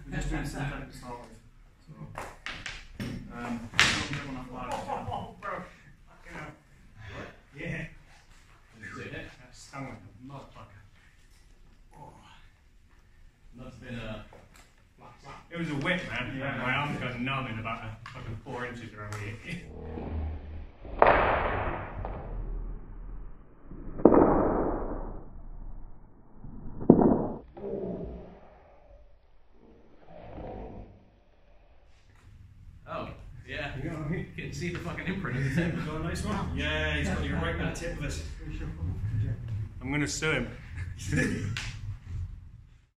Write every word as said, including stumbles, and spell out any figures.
We're just doing synthetic to start with. So, um, don't on that ladder. Oh, bro. Fucking hell. What? Yeah. That stung like a motherfucker. Oh. That's been a. It was a whip, man. Yeah. My arm's gone numb in about a fucking four inches around here. Oh, yeah. You know what I mean? You can see the fucking imprint of the tip. You got a nice one? Yeah, he's got you right by the tip of it. I'm gonna sue him.